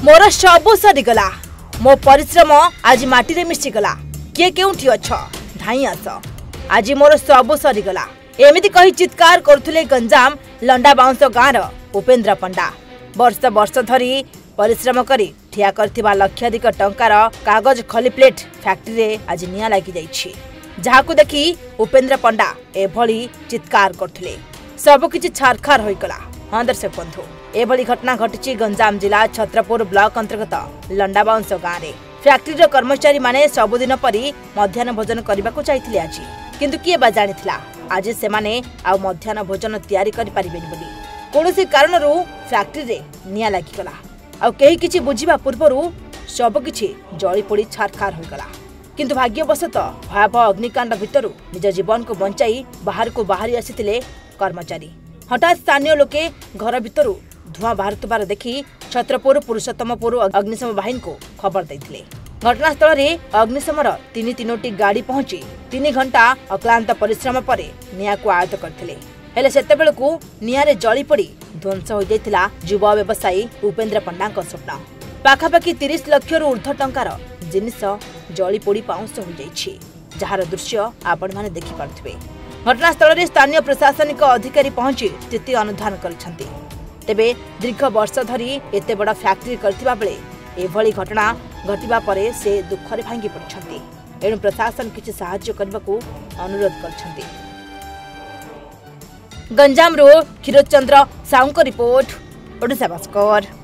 मोर सबु सरीगला मो परिश्रम आज माटी रे मिशीगला किए केउठी अछ धाई आस आज मोर सबु सरीगला एमिति कही चित्कार करुले गंजाम लंडा बाउंस गाँव उपेन्द्र पंडा वर्ष वर्ष धरी परिश्रम करी ठिया करथिबा लक्षाधिक टंकार कागज खली प्लेट फैक्ट्री रे आज निया लागी जाइछि जहाकु देखि उपेन्द्र पंडा एभली चित्कार करथिले सबकिछि छारखार होइगला। हाँ दर्शक बंधु एभली घटना घटिछि गंजाम जिला छत्रपुर ब्लॉक अंतर्गत लंडा बाउंस गाँव में फैक्ट्री कर्मचारी माने सबुदिन परी मध्याह्न भोजन करबाकू चाहिथिले आज किंतु किए बा जानिथिला आज से माने आ मध्याह्न भोजन तैयारी करि परिबेनि बोली कोनोसी कारणरू फैक्ट्री रे निया लागि गला आ केही किछि बुझिबा पूर्वरु सब किछि जळी पोड़ी छारखार होई गला किंतु भाग्यवशत भयावह अग्निकांड भितरु निज जीवन को बंचाई बाहर को बाहरी आसिथिले कर्मचारी। हठात स्थानीय लोके घर भितरु धुआं बाहरुतबार देखि छत्रपुर पुरुषोत्तमपुर अग्निशम बाहिनी को खबर दैथिले। घटनास्थल रे अग्निशमर तीनोटी गाड़ी पहुंची 3 घंटा अक्लांत परिश्रम पर निया को आयत्त करथिले हेले सेतेबेलकू निया रे जळी पड़ी ध्वंस हो जाइथिला युवा व्यवसायी उपेन्द्र पंडा स्वप्न पाखापाखि 30 लाख रु ऊर्ध्व टंकार जिनिस जळी पोड़ी पाउंस हो जाइछि जहार दृश्य आपण माने देखि पारथिबे। घटनास्थल रे स्थानीय प्रशासनिक अधिकारी पहुंची स्थिति अनुधान करछन्ती तेबे दीर्घ वर्ष धरी एते बड़ फैक्ट्री करथिबा बेले एभली घटना घटिबा परे से दुखरे भांगी पड़छन्ती एणु प्रशासन किछि सहाय्य करबाकू अनुरोध करछन्ती। गंजाम रो क्षीरोद चंद्र साउंको रिपोर्ट ओडिशा भास्कर।